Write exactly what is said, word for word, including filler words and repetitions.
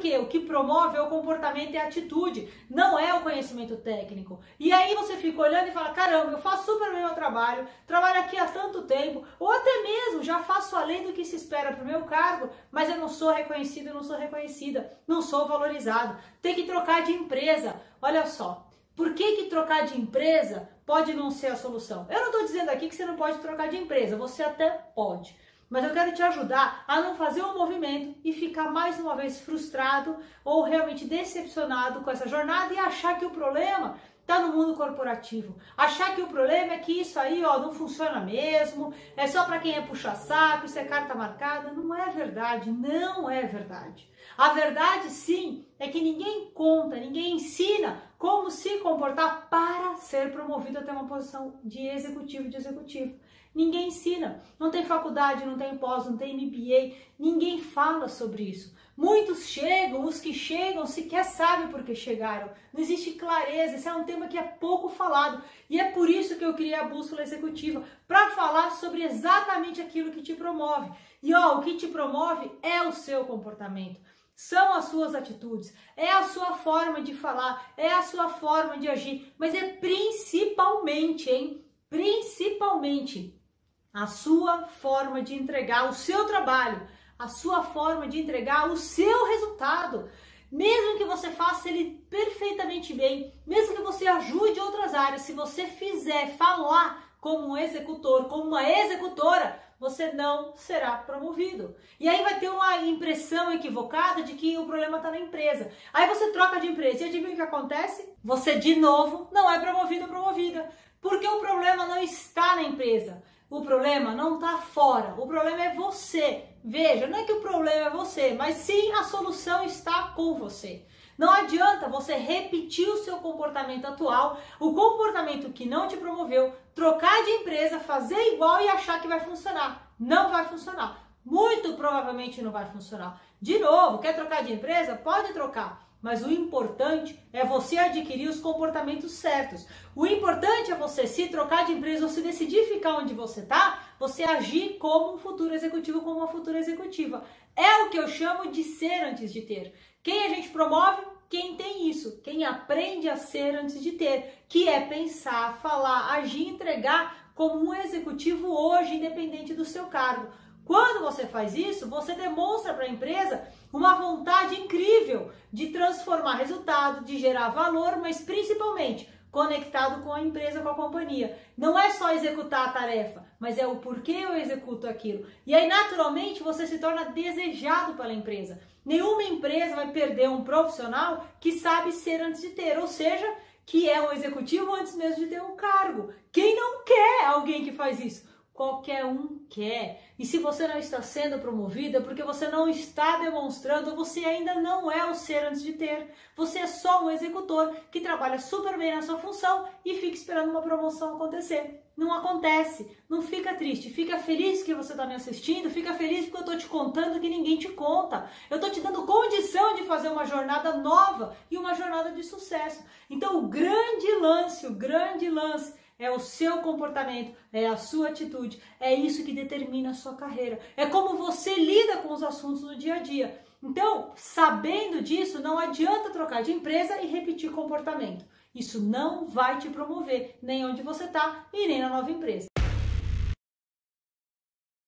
Porque o que promove é o comportamento e a atitude, não é o conhecimento técnico. E aí você fica olhando e fala, caramba, eu faço super bem o meu trabalho, trabalho aqui há tanto tempo, ou até mesmo já faço além do que se espera para o meu cargo, mas eu não sou reconhecido, eu não sou reconhecida, não sou valorizado. Tem que trocar de empresa. Olha só, por que que trocar de empresa pode não ser a solução? Eu não estou dizendo aqui que você não pode trocar de empresa, você até pode. Mas eu quero te ajudar a não fazer um movimento e ficar mais uma vez frustrado ou realmente decepcionado com essa jornada e achar que o problema está no mundo corporativo. Achar que o problema é que isso aí ó, não funciona mesmo, é só para quem é puxa-saco, isso é carta marcada. Não é verdade, não é verdade. A verdade sim é que ninguém conta, ninguém ensina como se comportar para ser promovido até uma posição de executivo de executivo. Ninguém ensina, não tem faculdade, não tem pós, não tem M B A, ninguém fala sobre isso. Muitos chegam, os que chegam sequer sabem por que chegaram. Não existe clareza, esse é um tema que é pouco falado. E é por isso que eu criei a Bússola Executiva, para falar sobre exatamente aquilo que te promove. E ó, o que te promove é o seu comportamento. São as suas atitudes, é a sua forma de falar, é a sua forma de agir, mas é principalmente, hein? Principalmente a sua forma de entregar o seu trabalho, a sua forma de entregar o seu resultado. Mesmo que você faça ele perfeitamente bem, mesmo que você ajude outras áreas, se você fizer falar como um executor, como uma executora, você não será promovido. E aí vai ter uma impressão equivocada de que o problema está na empresa. Aí você troca de empresa e adivinha o que acontece? Você de novo não é promovido ou promovida. Porque o problema não está na empresa. O problema não está fora. O problema é você. Veja, não é que o problema é você, mas sim a solução está com você. Não adianta você repetir o seu comportamento atual, o comportamento que não te promoveu, trocar de empresa, fazer igual e achar que vai funcionar. Não vai funcionar. Muito provavelmente não vai funcionar. De novo, quer trocar de empresa? Pode trocar. Mas o importante é você adquirir os comportamentos certos. O importante é você se trocar de empresa ou se decidir ficar onde você está, você agir como um futuro executivo, como uma futura executiva. É o que eu chamo de ser antes de ter. Quem a gente promove? Quem tem isso. Quem aprende a ser antes de ter. Que é pensar, falar, agir, entregar como um executivo hoje, independente do seu cargo. Quando você faz isso, você demonstra para a empresa uma vontade incrível de transformar resultado, de gerar valor, mas principalmente conectado com a empresa, com a companhia. Não é só executar a tarefa, mas é o porquê eu executo aquilo. E aí, naturalmente, você se torna desejado pela empresa. Nenhuma empresa vai perder um profissional que sabe ser antes de ter, ou seja, que é um executivo antes mesmo de ter um cargo. Quem não quer alguém que faz isso? Qualquer um quer. E se você não está sendo promovido, é porque você não está demonstrando, você ainda não é o ser antes de ter. Você é só um executor que trabalha super bem na sua função e fica esperando uma promoção acontecer. Não acontece. Não fica triste. Fica feliz que você está me assistindo. Fica feliz porque eu estou te contando que ninguém te conta. Eu estou te dando condição de fazer uma jornada nova e uma jornada de sucesso. Então o grande lance, o grande lance é o seu comportamento, é a sua atitude, é isso que determina a sua carreira. É como você lida com os assuntos no dia a dia. Então, sabendo disso, não adianta trocar de empresa e repetir comportamento. Isso não vai te promover, nem onde você está e nem na nova empresa.